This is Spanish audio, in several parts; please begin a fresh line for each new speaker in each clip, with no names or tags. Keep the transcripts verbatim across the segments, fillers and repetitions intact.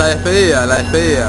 La despedida, la despedida.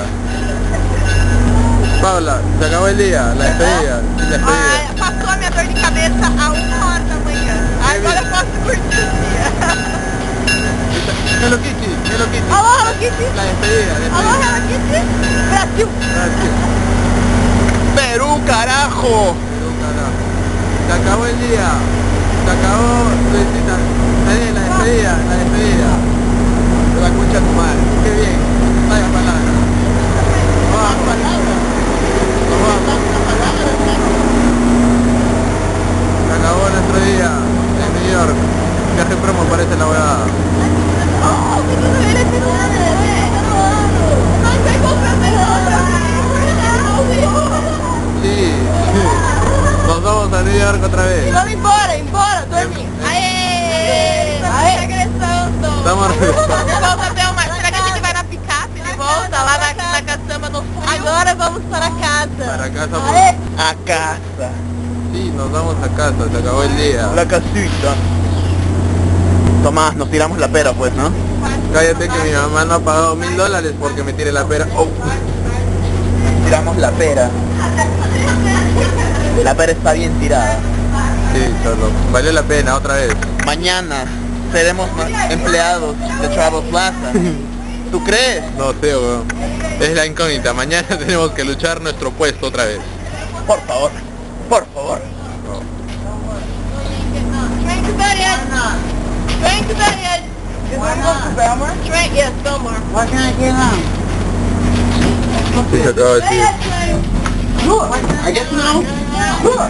Paula, se acabó el día, la despedida. Sin despedida.
Ai, passou a minha dor de cabeça a uma hora da manhã. Agora eu posso curtir o dia.
Hello Kitty, Hello Kitty.
Alô, Hello Kitty.
La despedida, despedida.
Alô, Hello Kitty. Brasil.
Brasil.
Perú, carajo.
Perú, carajo. Se acabó el día. Se acabó, Luisita. Dale, la despedida, la despedida. De la concha de tu madre. Qué bien. Vaya palabra. Vamos, palabra. Vamos. Se acabó nuestro día en New York. Viaje promo parece la huevada.
Oh, menino, ele é menino. Não tem
Sí, sí. Nos vamos a New York otra vez.
Vamos embora, embora, dormir. Aê! Aê! Regressando.
Estamos regresando.
De volta até o mar. Será que a gente vai na picape de volta, lá na, na caçamba no frio? Agora vamos para casa.
Para casa.
Aê!
A casa.
Sí, nos vamos a casa, se acabó el día.
La casita. Tomás, nos tiramos la pera pues, ¿no?
Cállate que mi mamá no ha pagado mil dólares porque me tire la pera. Oh.
Tiramos la pera. La pera está bien tirada.
Sí, cholo. Valió la pena otra vez.
Mañana seremos ma- empleados de Travel Plaza. ¿Tú crees?
No sé, weón. Es la incógnita. Mañana tenemos que luchar nuestro puesto otra vez.
Por favor, por favor.
No.
Train to Betty. Train to Betty.
You want to go to Belmar?
Train, yes, Belmar.
Why can't I get on?
Sí, se acaba de decir.
Sure. I guess no. Sure.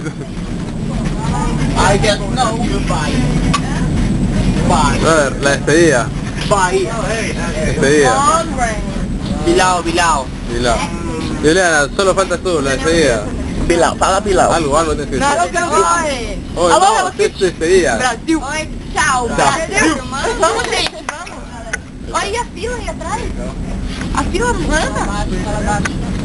I guess no. Goodbye. Bye.
A ver, la despedida.
Bye.
Despedida.
Long rain.
Bilao, Bilao.
Dila. Juliana, solo faltas tú, la despedida.
Pilao, paga pilao.
Algo, algo tienes que
Não,
decir.
eu quero ver.
Oye,
Alô,
no,
Hello
¿qué es tu despedida?
Brasil. Oi, tchau.
Tchau.
Brasil. Vamos, gente, vamos. Olha a fila aí atrás. A fila anda.